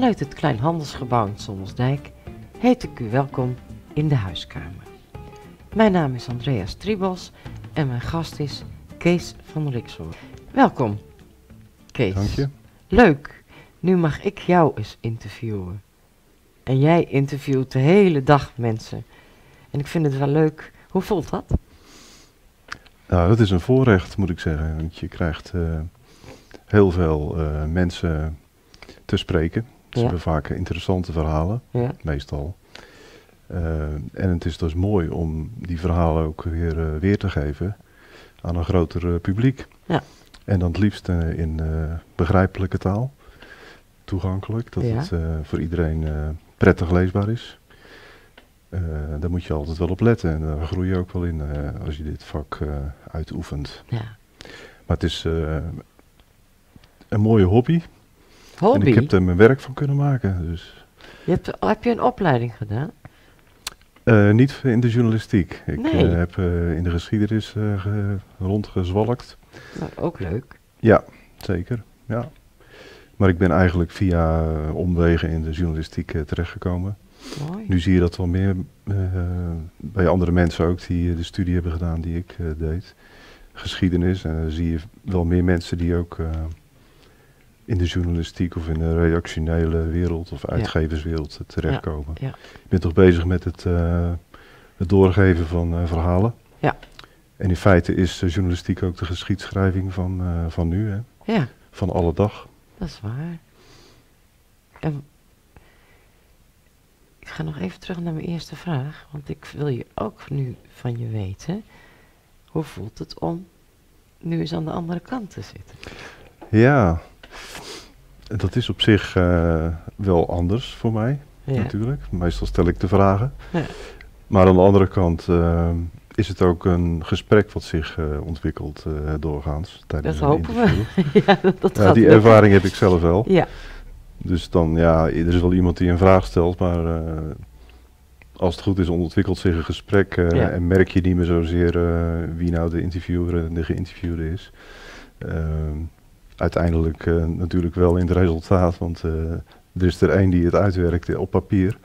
Vanuit het Kleinhandelsgebouw in Sommelsdijk heet ik u welkom in de huiskamer. Mijn naam is Andrea Stribos en mijn gast is Kees van Rixhoorn. Welkom, Kees. Dank je. Leuk, nu mag ik jou eens interviewen. En jij interviewt de hele dag mensen. En ik vind het wel leuk. Hoe voelt dat? Nou, dat is een voorrecht, moet ik zeggen. Want je krijgt heel veel mensen te spreken. Ze hebben vaak interessante verhalen, meestal. En het is dus mooi om die verhalen ook weer te geven aan een groter publiek. Ja. En dan het liefst in begrijpelijke taal, toegankelijk, dat het voor iedereen prettig leesbaar is. Daar moet je altijd wel op letten en daar groei je ook wel in als je dit vak uitoefent. Ja. Maar het is een mooie hobby. En ik heb er mijn werk van kunnen maken. Dus. Heb je een opleiding gedaan? Niet in de journalistiek. Ik heb in de geschiedenis rondgezwalkt. Nou, ook leuk. Ja, zeker. Ja. Maar ik ben eigenlijk via omwegen in de journalistiek terechtgekomen. Mooi. Nu zie je dat wel meer bij andere mensen ook die de studie hebben gedaan die ik deed. Geschiedenis. En dan zie je wel meer mensen die ook in de journalistiek of in de redactionele wereld of uitgeverswereld terechtkomen. Ja. Ik ben toch bezig met het doorgeven van verhalen. Ja. En in feite is journalistiek ook de geschiedschrijving van nu, hè? Ja. Van alle dag. Dat is waar. En ik ga nog even terug naar mijn eerste vraag, want ik wil je ook nu van je weten. Hoe voelt het om nu eens aan de andere kant te zitten? Ja, dat is op zich wel anders voor mij, natuurlijk. Meestal stel ik de vragen. Ja. Maar aan de andere kant is het ook een gesprek wat zich ontwikkelt doorgaans tijdens een interview. Dat gaat die ervaring heb ik zelf wel. Ja. Dus dan, er is wel iemand die een vraag stelt, maar als het goed is ontwikkelt zich een gesprek en merk je niet meer zozeer wie nou de interviewer en de geïnterviewde is. Uiteindelijk natuurlijk wel in het resultaat, want er is er één die het uitwerkt op papier.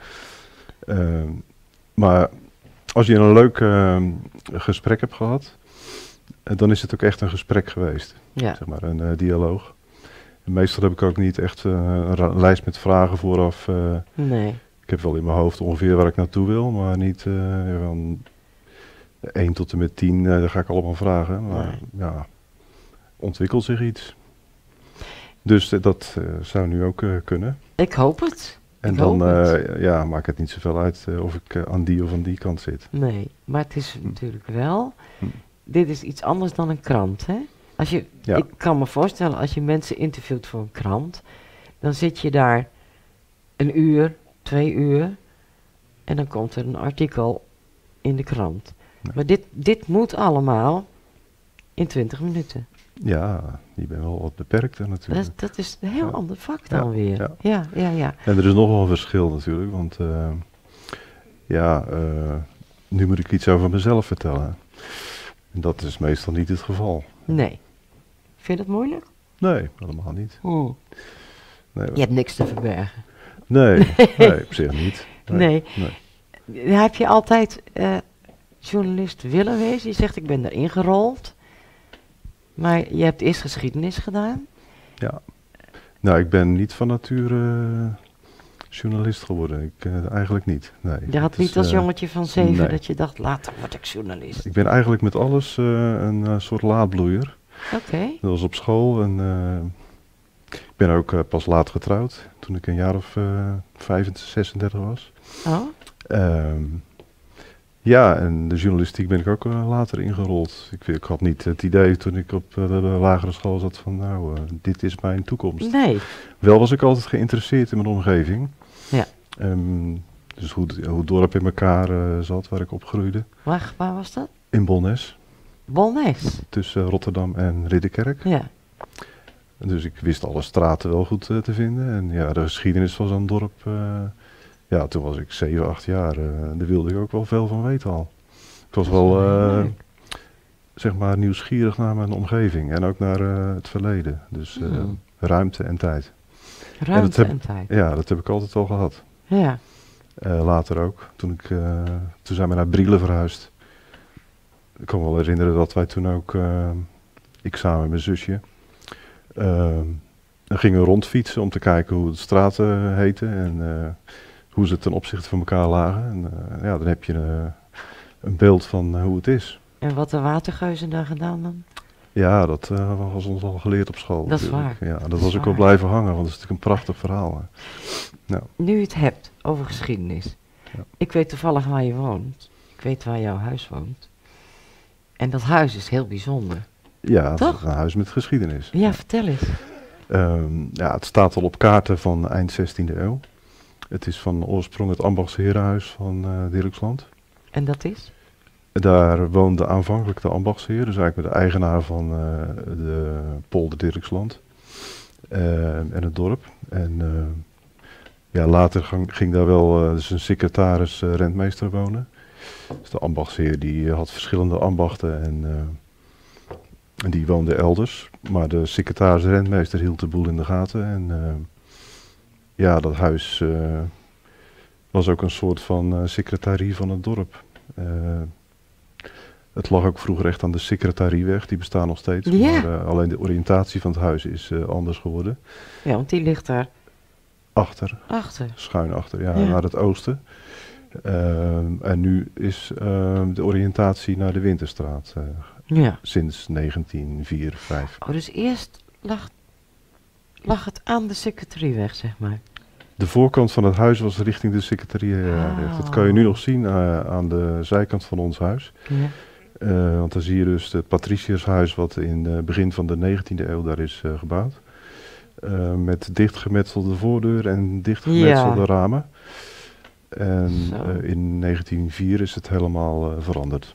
Maar als je een leuk gesprek hebt gehad, dan is het ook echt een gesprek geweest. Ja. Zeg maar, een dialoog. En meestal heb ik ook niet echt een lijst met vragen vooraf. Nee. Ik heb wel in mijn hoofd ongeveer waar ik naartoe wil, maar niet van 1 tot en met 10, daar ga ik allemaal vragen. Maar ontwikkelt zich iets. Dus dat zou nu ook kunnen. Ik hoop het. En dan maakt het niet zoveel uit of ik aan die of aan die kant zit. Nee, maar het is natuurlijk wel, dit is iets anders dan een krant, hè? Ik kan me voorstellen, als je mensen interviewt voor een krant, dan zit je daar 1 uur, 2 uur en dan komt er een artikel in de krant. Ja. Maar dit moet allemaal in 20 minuten. Ja, je bent wel wat beperkter natuurlijk. Dat is een heel ander vak dan weer. Ja. En er is nog wel een verschil natuurlijk, want nu moet ik iets over mezelf vertellen. En dat is meestal niet het geval. Nee. Vind je dat moeilijk? Nee, helemaal niet. Nee, je hebt niks te verbergen. Nee, op zich niet. Nee. Heb je altijd journalist willen wezen? Je zegt ik ben erin gerold. Maar je hebt eerst geschiedenis gedaan? Ja. Nou, ik ben niet van nature journalist geworden. Eigenlijk niet. Nee. Je had niet als jongetje van 7 dat je dacht, later word ik journalist. Ik ben eigenlijk met alles een soort laadbloeier. Oké. Dat was op school en ik ben ook pas laat getrouwd. Toen ik een jaar of 36 was. Oh. En de journalistiek ben ik ook later ingerold. Ik had niet het idee toen ik op de lagere school zat van dit is mijn toekomst. Nee. Wel was ik altijd geïnteresseerd in mijn omgeving. Ja. Dus hoe het dorp in elkaar zat waar ik opgroeide. Waar was dat? In Bolnes. Bolnes? Tussen Rotterdam en Ridderkerk. Ja. Dus ik wist alle straten wel goed te vinden. En de geschiedenis van zo'n dorp... toen was ik 7, 8 jaar. Daar wilde ik ook wel veel van weten al. Ik was wel, nieuwsgierig naar mijn omgeving. En ook naar het verleden. Dus ruimte en tijd. Ruimte en tijd. Ja, dat heb ik altijd al gehad. Ja. Later ook. Toen zijn we naar Brielen verhuisd. Ik kan me wel herinneren dat wij toen ook, ik samen met mijn zusje, dan gingen we rondfietsen om te kijken hoe de straten heten en hoe ze ten opzichte van elkaar lagen. En ja, dan heb je een beeld van hoe het is. En wat de watergeuzen daar gedaan dan? Ja, dat was ons al geleerd op school. Dat is natuurlijk. waar. Ja, dat was ook wel blijven hangen, want het is natuurlijk een prachtig verhaal. Nou. Nu je het hebt over geschiedenis. Ja. Ik weet toevallig waar je woont. Ik weet waar jouw huis woont. En dat huis is heel bijzonder. Ja, het toch? is een huis met geschiedenis. Ja, vertel eens. Ja, het staat al op kaarten van eind 16e eeuw. Het is van oorsprong het ambachtsherenhuis van Dirksland. En dat is? Daar woonde aanvankelijk de ambachtsheer, dus eigenlijk de eigenaar van de polder Dirksland en het dorp. En ja, later ging daar wel dus een secretaris rentmeester wonen. Dus de ambachtsheer die had verschillende ambachten en die woonde elders. Maar de secretaris rentmeester hield de boel in de gaten. En ja, dat huis was ook een soort van secretarie van het dorp. Het lag ook vroeger echt aan de secretarieweg, die bestaat nog steeds. Ja. Maar alleen de oriëntatie van het huis is anders geworden. Ja, want die ligt daar Achter. Schuin achter, ja, naar het oosten. En nu is de oriëntatie naar de Winterstraat. Sinds 1904, 5. Oh, dus eerst lag het aan de secretarieweg, zeg maar. De voorkant van het huis was richting de secretarieweg. Dat kan je nu nog zien aan de zijkant van ons huis. Ja. Want dan zie je dus het patriciërshuis wat in het begin van de 19e eeuw daar is gebouwd. Met dichtgemetselde voordeur en dichtgemetselde ramen. En in 1904 is het helemaal veranderd.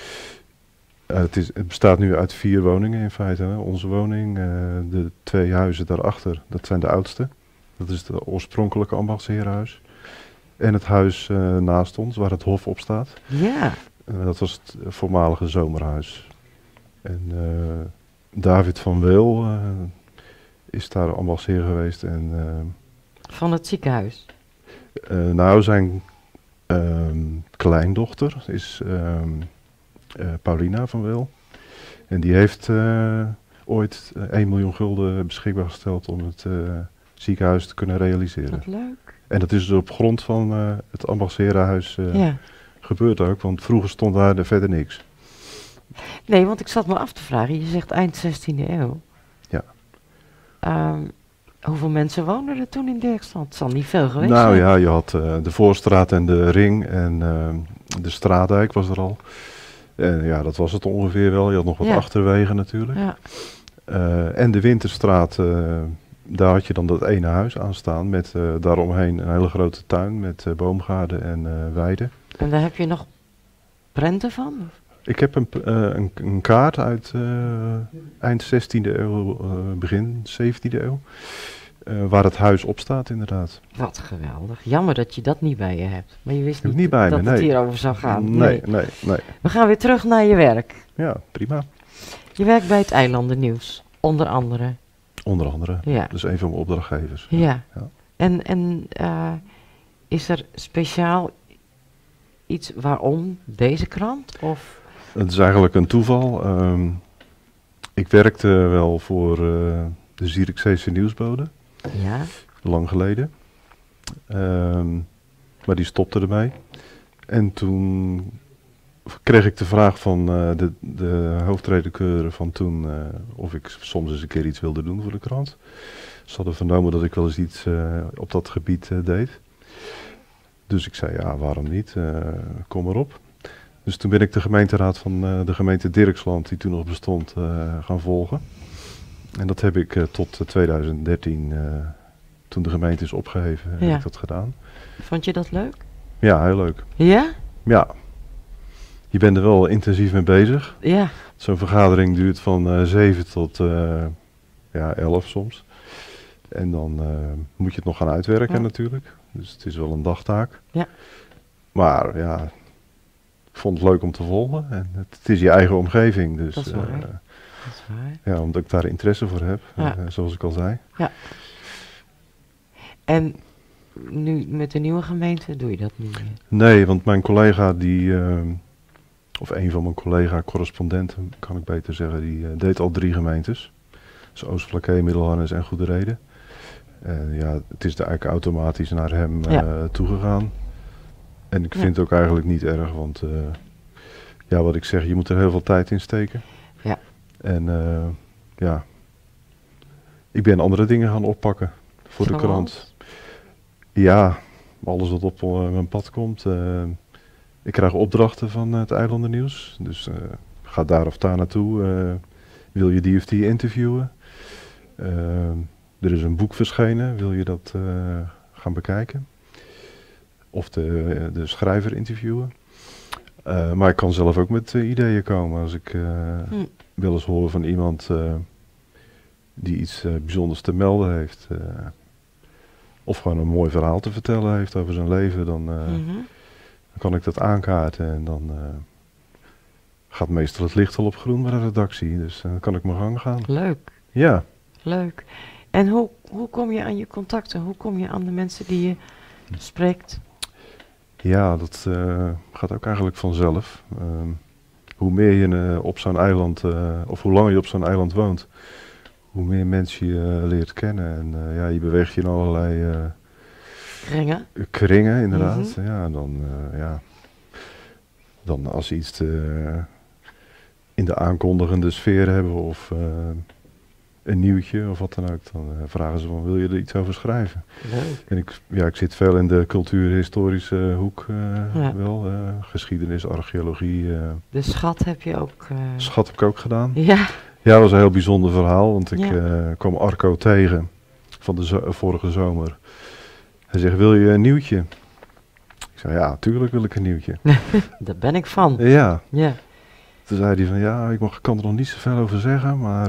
Het bestaat nu uit 4 woningen in feite. Hè. Onze woning, de 2 huizen daarachter, dat zijn de oudste. Dat is het oorspronkelijke ambachtsherenhuis. En het huis naast ons, waar het hof op staat. Ja. Dat was het voormalige zomerhuis. En David van Weel is daar ambachtsheer geweest. En, van het ziekenhuis? Nou, zijn kleindochter is Paulina van Weel. En die heeft ooit 1 miljoen gulden beschikbaar gesteld om het ziekenhuis te kunnen realiseren. Wat leuk. En dat is dus op grond van het ambachtsherenhuis gebeurd ook, want vroeger stond daar verder niks. Nee, want ik zat me af te vragen, je zegt eind 16e eeuw. Ja. Hoeveel mensen woonden er toen in Dirksland? Het zal niet veel geweest zijn. Ja, je had de Voorstraat en de Ring en de Straatdijk was er al. En ja, dat was het ongeveer wel. Je had nog wat achterwegen natuurlijk. Ja. En de Winterstraat, daar had je dan dat ene huis aan staan met daaromheen een hele grote tuin met boomgaarden en weiden. En daar heb je nog prenten van? Ik heb een kaart uit eind 16e eeuw, begin 17e eeuw, waar het huis op staat inderdaad. Wat geweldig. Jammer dat je dat niet bij je hebt. Maar je wist niet bij dat me, het hierover zou gaan. Nee. We gaan weer terug naar je werk. Ja, prima. Je werkt bij het Eilandennieuws, onder andere. Onder andere, ja. Dus een van mijn opdrachtgevers. Ja. En is er speciaal iets waarom deze krant? Of? Het is eigenlijk een toeval. Ik werkte wel voor de Zierikzeese Nieuwsbode. Ja. Lang geleden. Maar die stopte ermee. En toen kreeg ik de vraag van de hoofdredacteur van toen of ik soms eens een keer iets wilde doen voor de krant. Ze hadden vernomen dat ik wel eens iets op dat gebied deed. Dus ik zei ja, waarom niet? Kom erop. Dus toen ben ik de gemeenteraad van de gemeente Dirksland, die toen nog bestond, gaan volgen. En dat heb ik tot 2013, toen de gemeente is opgeheven, heb ik dat gedaan. Vond je dat leuk? Ja, heel leuk. Ja? Ja. Je bent er wel intensief mee bezig. Ja. Zo'n vergadering duurt van 7 tot 11 soms. En dan moet je het nog gaan uitwerken natuurlijk. Dus het is wel een dagtaak. Ja. Maar ja, ik vond het leuk om te volgen. En het is je eigen omgeving. Dus, dat is waar. Dat is waar. Ja, omdat ik daar interesse voor heb, zoals ik al zei. Ja. En nu met de nieuwe gemeente doe je dat niet meer? Nee, want mijn collega of een van mijn collega-correspondenten, kan ik beter zeggen, die deed al 3 gemeentes. Dus Oostflakkee, Middelharnis en Goederede. Ja, het is eigenlijk automatisch naar hem toegegaan. En ik vind het ook eigenlijk niet erg, want ja, wat ik zeg, je moet er heel veel tijd in steken. Ja. En ja, ik ben andere dingen gaan oppakken voor de krant. Ja, alles wat op mijn pad komt. Ik krijg opdrachten van het Eilandennieuws. Dus ga daar of daar naartoe. Wil je die of die interviewen? Er is een boek verschenen. Wil je dat gaan bekijken? Of de schrijver interviewen? Maar ik kan zelf ook met ideeën komen. Als ik wel eens hoor van iemand die iets bijzonders te melden heeft. Of gewoon een mooi verhaal te vertellen heeft over zijn leven. Dan kan ik dat aankaarten. En dan gaat meestal het licht al op groen bij de redactie. Dus dan kan ik mijn gang gaan. Leuk. Ja. Leuk. En hoe kom je aan je contacten? Hoe kom je aan de mensen die je spreekt? Ja, dat gaat ook eigenlijk vanzelf. Hoe meer je op zo'n eiland, of hoe langer je op zo'n eiland woont, hoe meer mensen je leert kennen. En ja, je beweegt je in allerlei kringen, inderdaad. Ja, dan als ze iets in de aankondigende sfeer hebben of een nieuwtje of wat dan ook, dan vragen ze van, wil je er iets over schrijven? Leuk. En ik zit veel in de cultuurhistorische hoek wel. Geschiedenis, archeologie. De schat heb je ook... Schat heb ik ook gedaan. Ja. Ja, dat was een heel bijzonder verhaal, want ik kwam Arco tegen van de vorige zomer. Hij zegt, wil je een nieuwtje? Ik zei, ja, tuurlijk wil ik een nieuwtje. Daar ben ik van. Ja. Ja. Toen zei hij van, ja, ik kan er nog niet zoveel over zeggen, maar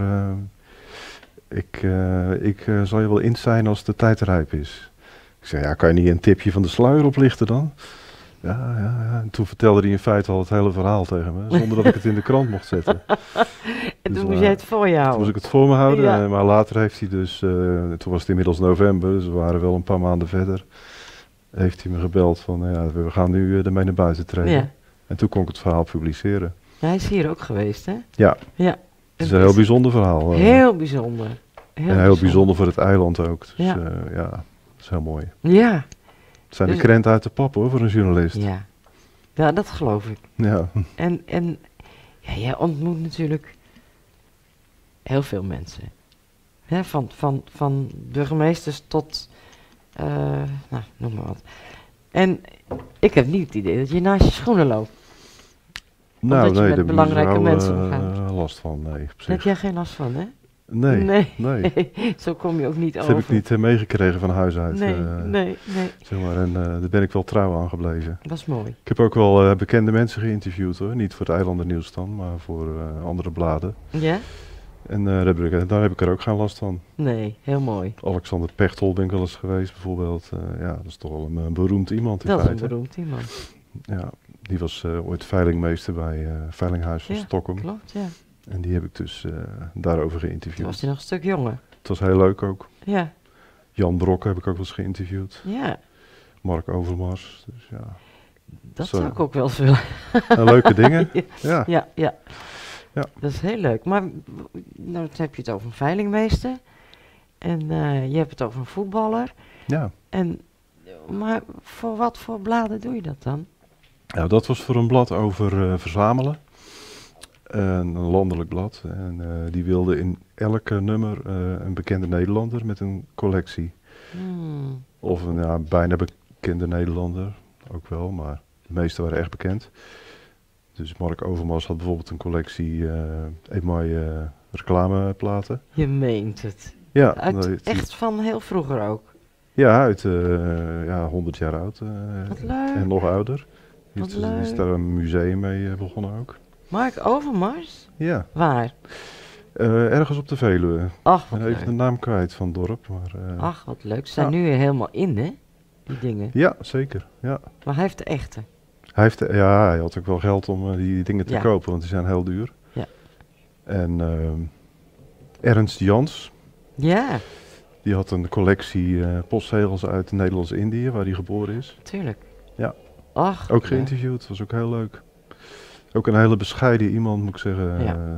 ik zal je wel in zijn als de tijd rijp is. Ik zei, ja, kan je niet een tipje van de sluier oplichten dan? Ja. En toen vertelde hij in feite al het hele verhaal tegen me, zonder dat ik het in de krant mocht zetten. En toen moest jij het voor je houden? Toen moest ik het voor me houden, maar later heeft hij dus, toen was het inmiddels november, dus we waren wel een paar maanden verder, heeft hij me gebeld van, ja, we gaan nu ermee naar buiten treden. Ja. En toen kon ik het verhaal publiceren. Ja, hij is hier ook geweest, hè? Ja. Het is een heel bijzonder verhaal. Heel bijzonder. Heel bijzonder voor het eiland ook. Dus ja, dat is heel mooi. Ja. Het zijn de krenten uit de pap hoor, voor een journalist. Ja, ja, dat geloof ik. Ja. En ja, jij ontmoet natuurlijk heel veel mensen. Hè, van burgemeesters tot, nou, noem maar wat. En ik heb niet het idee dat je naast je schoenen loopt. Nou, omdat nee, je met belangrijke mensen omgaat. Last van, nee. Daar heb jij geen last van, hè? Nee. Zo kom je ook niet over. Dat heb ik niet meegekregen van huis uit. Nee. Zeg maar, en daar ben ik wel trouw aan gebleven. Dat is mooi. Ik heb ook wel bekende mensen geïnterviewd hoor. Niet voor het Eilandennieuws dan, maar voor andere bladen. Ja? En daar heb ik er ook geen last van. Nee, heel mooi. Alexander Pechtold ben ik wel eens geweest bijvoorbeeld. Ja, dat is toch wel een beroemd iemand in feite. Dat is een beroemd iemand. Ja, die was ooit veilingmeester bij Veilinghuis van Stockholm. Klopt, ja. En die heb ik dus daarover geïnterviewd. Toen was hij nog een stuk jonger. Het was heel leuk ook. Ja. Jan Brokke heb ik ook wel eens geïnterviewd. Ja. Mark Overmars. Dus ja. Dat zou ik ook wel eens willen. Leuke dingen. Ja. Dat is heel leuk. Maar nou heb je het over een veilingmeester. En je hebt het over een voetballer. Ja. Maar voor wat voor bladen doe je dat dan? Nou, dat was voor een blad over verzamelen. Een landelijk blad. En die wilde in elke nummer een bekende Nederlander met een collectie. Of een bijna bekende Nederlander. Ook wel, maar de meeste waren echt bekend. Dus Mark Overmars had bijvoorbeeld een collectie mooie reclameplaten. Je meent het? Ja. Echt van heel vroeger ook? Ja, uit 100 jaar oud. Wat leuk. En nog ouder. Wat Die leuk. is daar een museum mee begonnen ook. Mark Overmars? Ja. Waar? Ergens op de Veluwe. Ach, wat leuk. Even de naam kwijt van het dorp. Maar, ach, wat leuk. Ze zijn nu weer helemaal in, hè? Die dingen. Ja, zeker. Ja. Maar hij heeft de echte. Hij had ook wel geld om die dingen te kopen, want die zijn heel duur. Ja. En Ernst Jans. Ja. Die had een collectie postzegels uit Nederlands-Indië, waar hij geboren is. Tuurlijk. Ja. Ach. Ook geïnterviewd, was ook heel leuk. Ook een hele bescheiden iemand, moet ik zeggen.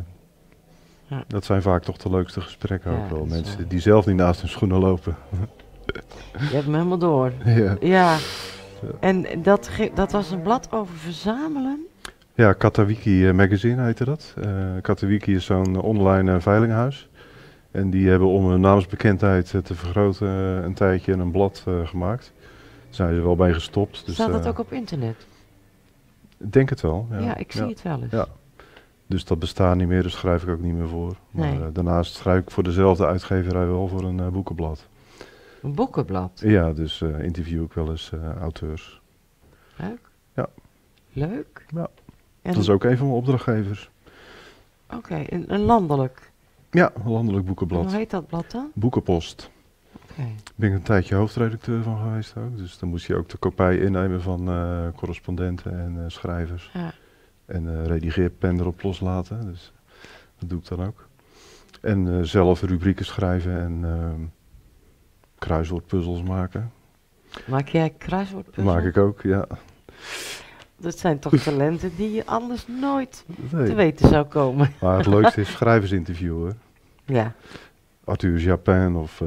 Ja. Dat zijn vaak toch de leukste gesprekken ook wel. Mensen die zelf niet naast hun schoenen lopen. Je hebt me helemaal door. Ja. En dat was een blad over verzamelen? Ja, Katawiki Magazine heette dat. Katawiki is zo'n online veilinghuis. En die hebben om hun naamsbekendheid te vergroten een tijdje een blad gemaakt. Daar zijn ze er wel bij gestopt. Dus, staat dat ook op internet? Ik denk het wel. Ja, ik zie het wel eens. Ja. Dus dat bestaat niet meer, dus schrijf ik ook niet meer voor. Nee. Maar daarnaast schrijf ik voor dezelfde uitgeverij wel voor een boekenblad. Een boekenblad? Ja, dus interview ik wel eens auteurs. Leuk. Ja. Leuk. Ja. Dat is ook een van mijn opdrachtgevers. Oké, een landelijk? Ja, een landelijk boekenblad. En hoe heet dat blad dan? Boekenpost. Okay. Ben ik een tijdje hoofdredacteur van geweest ook. Dus dan moest je ook de kopij innemen van correspondenten en schrijvers. Ja. En redigeerpen erop loslaten. Dus dat doe ik dan ook. En zelf rubrieken schrijven en kruiswoordpuzzels maken. Maak jij kruiswoordpuzzels? Maak ik ook, ja. Dat zijn toch talenten die je anders nooit te weten zou komen. Maar het leukste is schrijversinterviewen. Ja. Arthur Japin of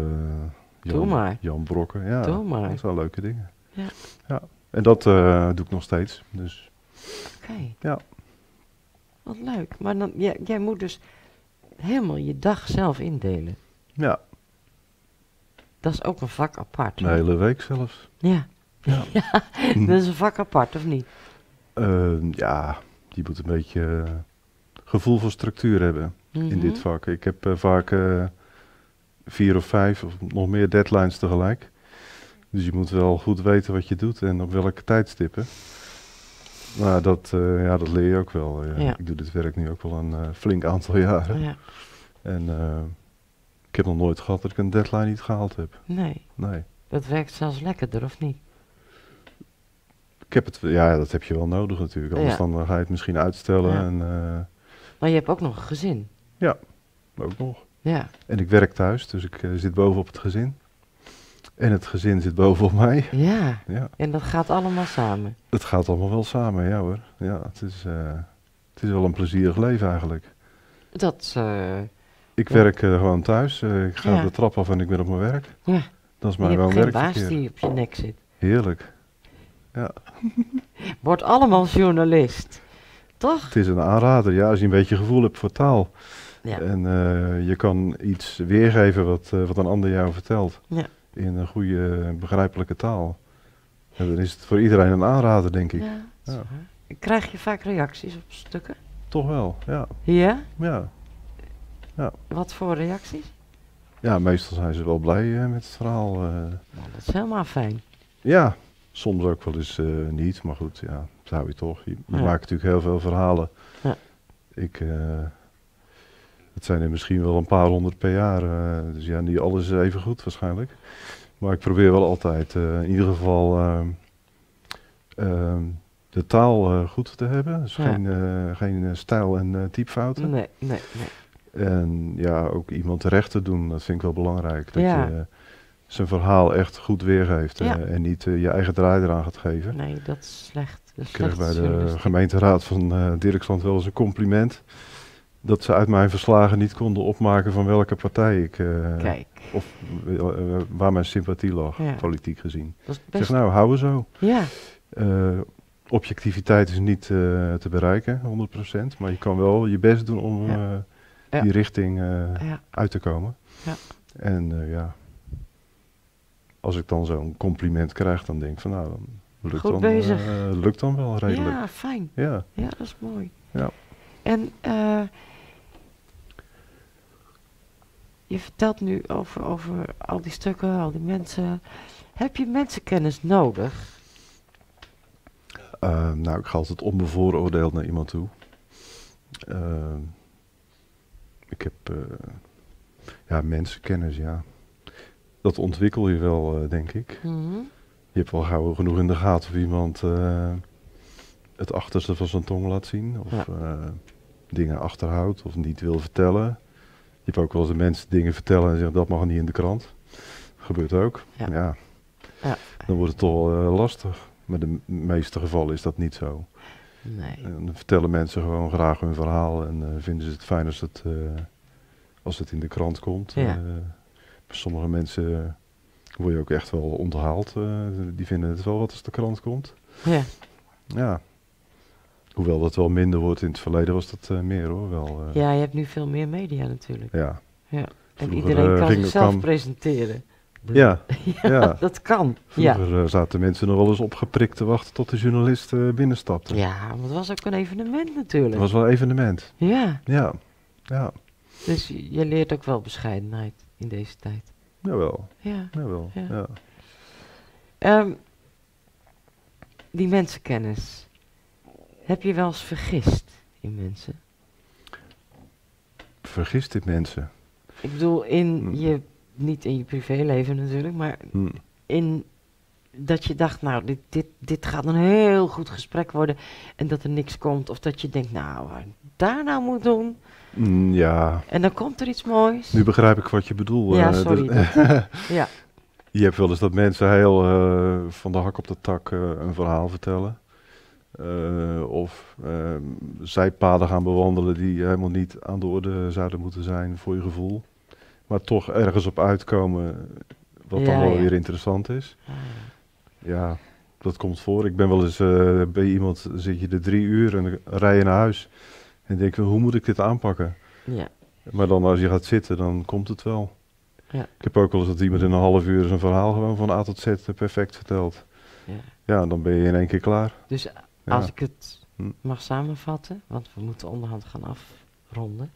Jan Brokken. Ja, dat zijn leuke dingen. Ja. Ja. En dat doe ik nog steeds. Dus. Oké. Ja. Wat leuk. Maar dan, jij moet dus helemaal je dag zelf indelen. Ja. Dat is ook een vak apart. Een hele week zelfs. Ja. Ja. Dat is een vak apart, of niet? Ja, je moet een beetje gevoel voor structuur hebben in dit vak. Ik heb vaak 4 of 5 of nog meer deadlines tegelijk. Dus je moet wel goed weten wat je doet en op welke tijdstippen. Maar dat leer je ook wel. Ja. Ik doe dit werk nu ook wel een flink aantal jaren. Ja. En ik heb nog nooit gehad dat ik een deadline niet gehaald heb. Nee. Dat werkt zelfs lekkerder, of niet? Ik heb het, dat heb je wel nodig natuurlijk. Anders dan ga je het misschien uitstellen. Ja. En, maar je hebt ook nog een gezin. Ja, ook nog. Ja. En ik werk thuis, dus ik zit bovenop het gezin. En het gezin zit bovenop mij. Ja. En dat gaat allemaal samen? Het gaat allemaal wel samen, ja hoor. Ja, het is wel een plezierig leven eigenlijk. Ik werk gewoon thuis. Ik ga de trap af en ik ben op mijn werk. Ja. Dat is mijn woon-werkverkeer. Je hebt geen baas die op je nek zit. Heerlijk. Ja. Wordt allemaal journalist, toch? Het is een aanrader, ja, als je een beetje gevoel hebt voor taal. Ja. En je kan iets weergeven wat een ander jou vertelt. Ja. In een goede, begrijpelijke taal. En dan is het voor iedereen een aanrader, denk ik. Ja. Krijg je vaak reacties op stukken? Toch wel, ja. Ja? Ja. Wat voor reacties? Ja, meestal zijn ze wel blij met het verhaal. Dat is helemaal fijn. Ja, soms ook wel eens niet, maar goed, ja, dat hou je toch. Je maakt natuurlijk heel veel verhalen. Ja. Het zijn er misschien wel een paar honderd per jaar, dus ja, niet alles is even goed waarschijnlijk. Maar ik probeer wel altijd in ieder geval de taal goed te hebben. Dus geen stijl- en typfouten. Nee. En ja, ook iemand terecht te doen, dat vind ik wel belangrijk. Dat je zijn verhaal echt goed weergeeft en niet je eigen draai eraan gaat geven. Nee, dat is slecht. Ik kreeg bij de gemeenteraad van Dirksland wel eens een compliment. Dat ze uit mijn verslagen niet konden opmaken van welke partij ik... of waar mijn sympathie lag, politiek gezien. Ik zeg nou, hou er zo. Ja. Objectiviteit is niet te bereiken, 100%. Maar je kan wel je best doen om die richting uit te komen. Ja. En als ik dan zo'n compliment krijg, dan denk ik van nou, dan lukt dan wel redelijk. Ja, fijn. Ja, dat is mooi. Ja. En je vertelt nu over al die stukken, al die mensen. Heb je mensenkennis nodig? Nou, ik ga altijd onbevooroordeeld naar iemand toe. Ik heb mensenkennis, ja. Dat ontwikkel je wel, denk ik. Mm-hmm. Je hebt wel gauw genoeg in de gaten of iemand het achterste van zijn tong laat zien. Of dingen achterhoudt of niet wil vertellen. Je hebt ook wel eens de mensen dingen vertellen en zeggen dat mag niet in de krant. Gebeurt ook. Ja. Dan wordt het toch lastig. Maar in de meeste gevallen is dat niet zo. Nee. En dan vertellen mensen gewoon graag hun verhaal en vinden ze het fijn als het in de krant komt. Ja. Sommige mensen word je ook echt wel onthaald. Die vinden het wel wat als de krant komt. Ja. Ja. Hoewel dat wel minder wordt. In het verleden was dat meer hoor. Ja, je hebt nu veel meer media natuurlijk. Ja. En vroeger, iedereen kan zichzelf presenteren. Ja. Dat kan. Vroeger zaten mensen nog wel eens opgeprikt te wachten tot de journalist binnenstapte. Ja, maar het was ook een evenement natuurlijk. Het was wel een evenement. Ja. Ja. Dus je leert ook wel bescheidenheid in deze tijd. Jawel. Ja. Die mensenkennis. Heb je wel eens vergist in mensen? Vergist in mensen? Ik bedoel, niet in je privéleven natuurlijk, maar in dat je dacht, nou, dit gaat een heel goed gesprek worden en dat er niks komt. Of dat je denkt, nou, wat ik daar nou moet doen. Ja. En dan komt er iets moois. Nu begrijp ik wat je bedoelt. Ja, sorry. Ja. Je hebt wel eens dat mensen heel van de hak op de tak een verhaal vertellen. Of zijpaden gaan bewandelen die helemaal niet aan de orde zouden moeten zijn voor je gevoel. Maar toch ergens op uitkomen wat dan wel weer interessant is. Ja, dat komt voor. Ik ben wel eens bij iemand, zit je er 3 uur en dan rij je naar huis. En denk je, hoe moet ik dit aanpakken? Ja. Maar dan als je gaat zitten, dan komt het wel. Ja. Ik heb ook wel eens dat iemand in een half uur zijn verhaal gewoon van A tot Z perfect vertelt. Ja, dan ben je in 1 keer klaar. Dus als ik het mag samenvatten, want we moeten onderhand gaan afronden.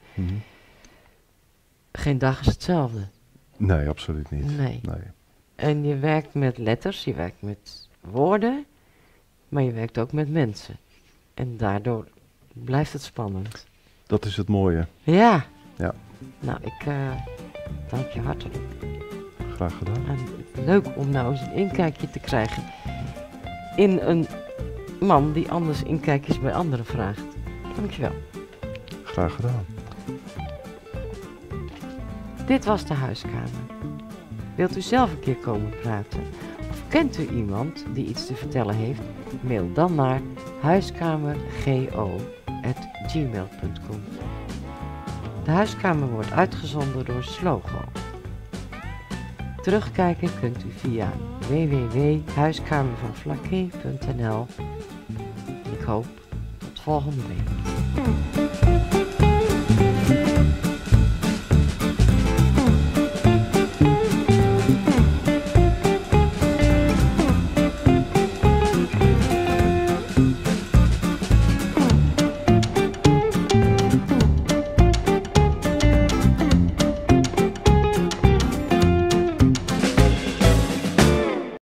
Geen dag is hetzelfde. Nee, absoluut niet. Nee. En je werkt met letters, je werkt met woorden, maar je werkt ook met mensen. En daardoor blijft het spannend. Dat is het mooie. Ja. Ja. Nou, ik dank je hartelijk. Graag gedaan. En leuk om nou eens een inkijkje te krijgen in een man die anders inkijkjes bij anderen vraagt. Dankjewel. Graag gedaan. Dit was de huiskamer. Wilt u zelf een keer komen praten? Of kent u iemand die iets te vertellen heeft? Mail dan naar huiskamergo@gmail.com. De huiskamer wordt uitgezonden door Slogo. Terugkijken kunt u via www.huiskamervanvlakke.nl. Ik hoop tot volgende week.